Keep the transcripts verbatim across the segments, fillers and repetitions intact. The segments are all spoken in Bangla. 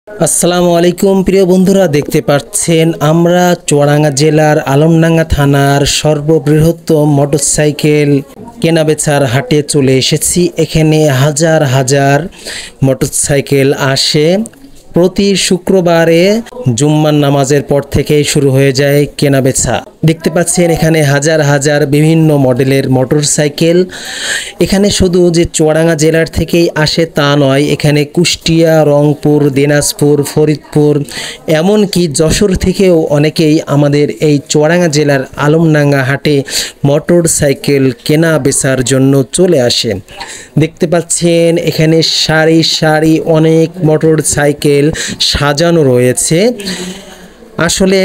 আসসালামু আলাইকুম প্রিয় বন্ধুরা, দেখতে পাচ্ছেন আমরা চুয়াডাঙ্গা জেলার আলমডাঙ্গা থানার সর্ববৃহত্তম মোটরসাইকেল কেনাবেচার হাটে চলে এসেছি। এখানে হাজার হাজার মোটরসাইকেল আসে। প্রতি শুক্রবারে জুম্মার নামাজের পর থেকেই শুরু হয়ে যায় কেনাবেচা। দেখতে পাচ্ছেন এখানে হাজার হাজার বিভিন্ন মডেলের মোটরসাইকেল। এখানে শুধু যে চুয়াডাঙ্গা জেলার থেকেই আসে তা নয়, এখানে কুষ্টিয়া, রংপুর, দিনাজপুর, ফরিদপুর, এমনকি যশোর থেকেও অনেকেই আমাদের এই চুয়াডাঙ্গা জেলার আলমডাঙ্গা হাটে মোটরসাইকেল কেনা বেচার জন্য চলে আসে। দেখতে পাচ্ছেন এখানে সারি সারি অনেক মোটরসাইকেল সাজানো রয়েছে। আসলে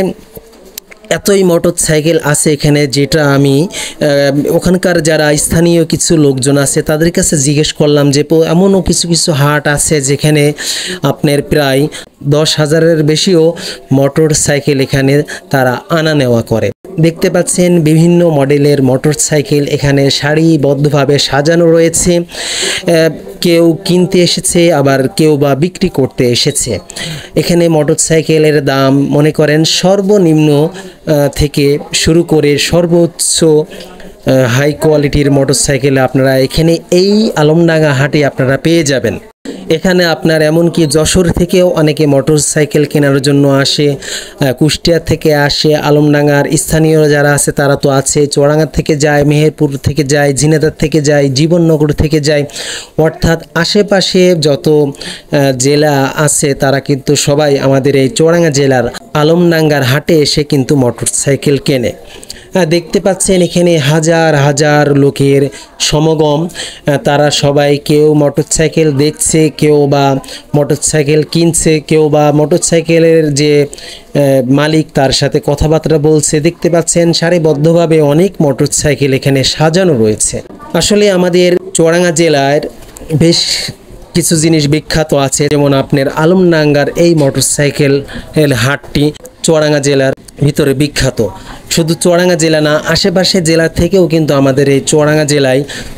এতই মোটরসাইকেল আছে এখানে, যেটা আমি ওখানকার যারা স্থানীয় কিছু লোকজন আছে তাদের কাছে জিজ্ঞেস করলাম যে এমনও কিছু কিছু হাট আছে যেখানে আপনার প্রায় দশ হাজারের বেশিও মোটরসাইকেল এখানে তারা আনা নেওয়া করে। দেখতে পাচ্ছেন বিভিন্ন মডেলের মোটরসাইকেল এখানে সারিবদ্ধভাবে সাজানো রয়েছে। কেউ কিনতে এসেছে, আবার কেউ বা বিক্রি করতে এসেছে। এখানে মোটরসাইকেলের দাম মনে করেন সর্বনিম্ন থেকে শুরু করে সর্বোচ্চ হাই কোয়ালিটির মোটরসাইকেল আপনারা এখানে এই আলমডাঙ্গা হাটে আপনারা পেয়ে যাবেন। এখানে আপনার এমনকি যশোর থেকেও অনেকে মোটরসাইকেল কেনার জন্য আসে, কুষ্টিয়া থেকে আসে, আলমডাঙ্গার স্থানীয় যারা আছে তারা তো আছে, চুয়াডাঙ্গা থেকে যায়, মেহেরপুর থেকে যায়, ঝিনাইদহ থেকে যায়, জীবননগর থেকে যায়, অর্থাৎ আশেপাশে যত জেলা আছে তারা কিন্তু সবাই আমাদের এই চুয়াডাঙ্গা জেলার আলমডাঙ্গার হাটে এসে কিন্তু মোটরসাইকেল কেনে। দেখতে পাচ্ছেন এখানে হাজার হাজার লোকের সমাগম। তারা সবাই কেউ মোটরসাইকেল দেখছে, কেউ বা মোটরসাইকেল কিনছে, কেউ বা মোটরসাইকেলের যে মালিক তার সাথে কথাবার্তা বলছে। দেখতে পাচ্ছেন সারিবদ্ধভাবে অনেক মোটরসাইকেল এখানে সাজানো রয়েছে। আসলে আমাদের চুয়াডাঙ্গা জেলার বেশ কিছু জিনিস বিখ্যাত আছে, যেমন আপনার আলমডাঙ্গার এই মোটরসাইকেল হাটটি চুয়াডাঙ্গা জেলার ভিতরে বিখ্যাত। শুধু চুয়াডাঙ্গা জেলা না, আশেপাশে জেলা থেকেও কিন্তু আমাদের এই চুয়াডাঙ্গা জেলায়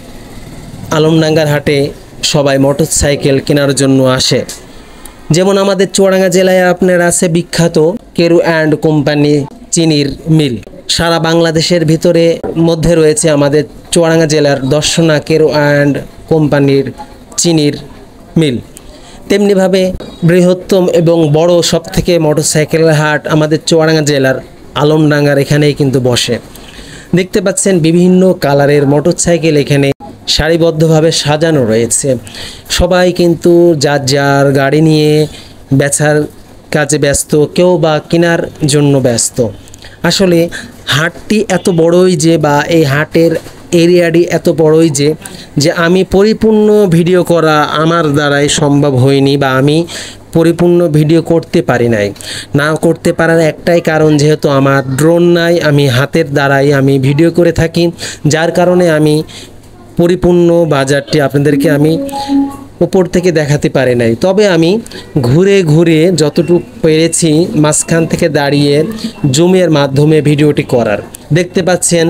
আলমডাঙ্গার হাটে সবাই মোটরসাইকেল কেনার জন্য আসে। যেমন আমাদের চুয়াডাঙ্গা জেলায় আপনার আছে বিখ্যাত কেরু অ্যান্ড কোম্পানি চিনির মিল। সারা বাংলাদেশের ভিতরে মধ্যে রয়েছে আমাদের চুয়াডাঙ্গা জেলার দর্শনা কেরু অ্যান্ড কোম্পানির চিনির মিল। তেমনিভাবে বৃহত্তম এবং বড় সবথেকে মোটরসাইকেলের হাট আমাদের চুয়াডাঙ্গা জেলার আলমডাঙ্গার এখানেই কিন্তু বসে। দেখতে পাচ্ছেন বিভিন্ন কালারের মোটরসাইকেল এখানে সারিবদ্ধভাবে সাজানো রয়েছে। সবাই কিন্তু যার যার গাড়ি নিয়ে বেচার কাজে ব্যস্ত, কেউ বা কেনার জন্য ব্যস্ত। আসলে হাটটি এত বড়ই যে, বা এই হাটের এরিয়াটি এত বড়ই যে যে আমি পরিপূর্ণ ভিডিও করা আমার দ্বারাই সম্ভব হয়নি, বা আমি পরিপূর্ণ ভিডিও করতে পারি নাই। না করতে পারার একটাই কারণ, যেহেতু আমার ড্রোন নাই, আমি হাতের দ্বারাই আমি ভিডিও করে থাকি, যার কারণে আমি পরিপূর্ণ বাজারটি আপনাদেরকে আমি উপর থেকে দেখাতে পারি নাই। তবে আমি ঘুরে ঘুরে যতটুকু পেরেছি মাঝখান থেকে দাঁড়িয়ে জুমের মাধ্যমে ভিডিওটি করার। দেখতে পাচ্ছেন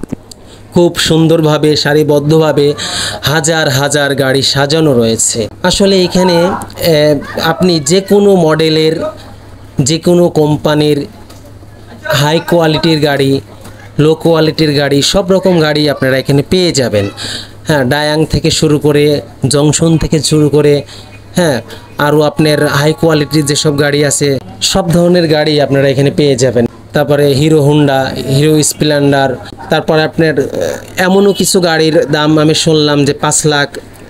খুব সুন্দরভাবে সারিবদ্ধভাবে হাজার হাজার গাড়ি সাজানো রয়েছে। আসলে এখানে আপনি যে কোনো মডেলের, যে কোনো কোম্পানির হাই কোয়ালিটির গাড়ি, লো কোয়ালিটির গাড়ি, সব রকম গাড়ি আপনারা এখানে পেয়ে যাবেন। হ্যাঁ, ডায়াং থেকে শুরু করে, জংশন থেকে শুরু করে, হ্যাঁ আরও আপনার হাই কোয়ালিটির যেসব গাড়ি আছে সব ধরনের গাড়ি আপনারা এখানে পেয়ে যাবেন। তারপরে হিরো হোন্ডা, হিরো স্প্লেন্ডার, তারপরে আপনার এমনও কিছু গাড়ির দাম আমি শুনলাম যে পাঁচ লাখ,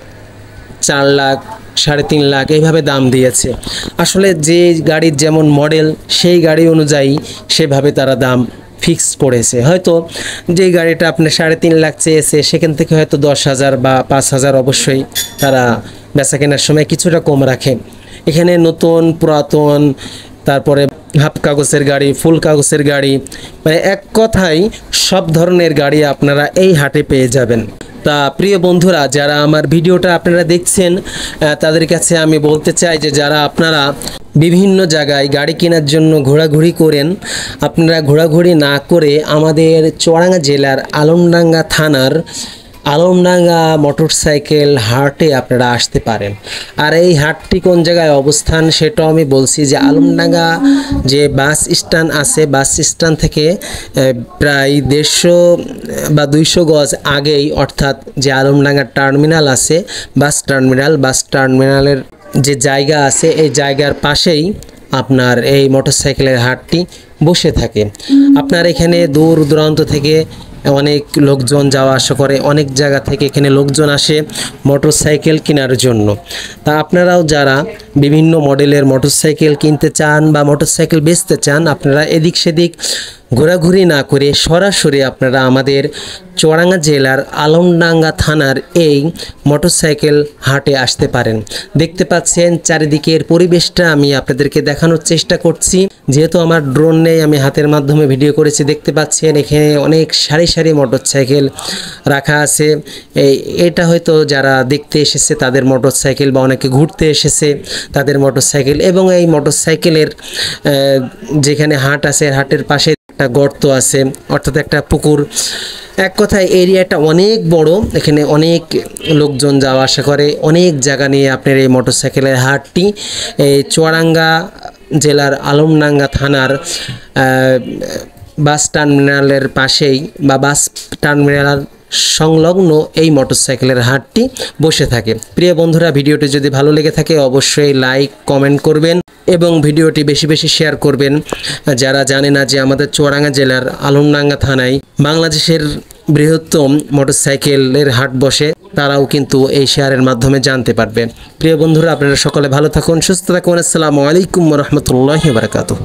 চার লাখ, সাড়ে তিন লাখ এইভাবে দাম দিয়েছে। আসলে যে গাড়ির যেমন মডেল সেই গাড়ি অনুযায়ী সেভাবে তারা দাম ফিক্স করেছে। হয়তো যে গাড়িটা আপনার সাড়ে তিন লাখ চেয়েছে সেখান থেকে হয়তো দশ হাজার বা পাঁচ হাজার অবশ্যই তারা বেচা কেনার সময় কিছুটা কম রাখে। এখানে নতুন, পুরাতন, তারপরে হাফ কাগজের গাড়ি, ফুল কাগজের গাড়ি, মানে এক কথায় সব ধরনের গাড়ি আপনারা এই হাটে পেয়ে যাবেন। তা প্রিয় বন্ধুরা, যারা আমার ভিডিওটা আপনারা দেখছেন তাদের কাছে আমি বলতে চাই যে যারা আপনারা বিভিন্ন জায়গায় গাড়ি কেনার জন্য ঘোরাঘুরি করেন, আপনারা ঘোরাঘুরি না করে আমাদের চুয়াডাঙ্গা জেলার আলমডাঙ্গা থানার আলমডাঙ্গা মোটরসাইকেল হাটে আপনারা আসতে পারেন। আর এই হাটটি কোন জায়গায় অবস্থান সেটাও আমি বলছি, যে আলমডাঙ্গা যে বাস স্ট্যান্ড আছে, বাস স্ট্যান্ড থেকে প্রায় দেড়শো বা দুইশো গজ আগেই, অর্থাৎ যে আলমডাঙ্গা টার্মিনাল আছে, বাস টার্মিনাল, বাস টার্মিনালের যে জায়গা আছে এই জায়গার পাশেই আপনার এই মোটরসাইকেলের হাটটি বসে থাকে। আপনার এখানে দূর দূরান্ত থেকে অনেক লোকজন যাওয়া আসা করে, অনেক জায়গা থেকে এখানে লোকজন আসে মোটরসাইকেল কেনার জন্য। তা আপনারাও যারা বিভিন্ন মডেলের মোটরসাইকেল কিনতে চান বা মোটরসাইকেল বেচতে চান, আপনারা এদিক সেদিক ঘোরাঘুরি না করে সরাসরি আপনারা আমাদের চুয়াডাঙ্গা জেলার আলমডাঙ্গা থানার এই মোটরসাইকেল হাটে আসতে পারেন। দেখতে পাচ্ছেন চারিদিকের পরিবেশটা আমি আপনাদেরকে দেখানোর চেষ্টা করছি, যেহেতু আমার ড্রোন নেই, আমি হাতের মাধ্যমে ভিডিও করেছি। দেখতে পাচ্ছেন এখানে অনেক সারি সারি মোটরসাইকেল রাখা আছে। এই এটা হয়তো যারা দেখতে এসেছে তাদের মোটরসাইকেল, বা অনেকে ঘুরতে এসেছে তাদের মোটরসাইকেল। এবং এই মোটরসাইকেলের যেখানে হাট আছে, হাটের পাশে একটা গর্ত আছে, অর্থাৎ একটা পুকুর। এক কথায় এরিয়াটা অনেক বড়, এখানে অনেক লোকজন যাওয়া আসা করে। অনেক জায়গা নিয়ে আপনার এই মোটরসাইকেলের হাটটি এই চুয়াডাঙ্গা জেলার আলমডাঙ্গা থানার বাস টার্মিনালের পাশেই বা বাস টার্মিনাল সংলগ্ন এই মোটরসাইকেলের হাটটি বসে থাকে। প্রিয় বন্ধুরা, ভিডিওটি যদি ভালো লেগে থাকে অবশ্যই লাইক কমেন্ট করবেন এবং ভিডিওটি বেশি বেশি শেয়ার করবেন। যারা জানে না যে আমাদের চুয়াডাঙ্গা জেলার আলমডাঙ্গা থানায় বাংলাদেশের বৃহত্তম মোটরসাইকেলের হাট বসে, তারাও কিন্তু এই শেয়ারের মাধ্যমে জানতে পারবে। প্রিয় বন্ধুরা, আপনারা সকলে ভালো থাকুন, সুস্থ থাকুন। আসসালামু আলাইকুম ওয়া রাহমাতুল্লাহি ওয়া বারাকাতুহু।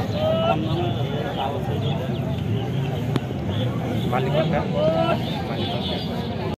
মালিক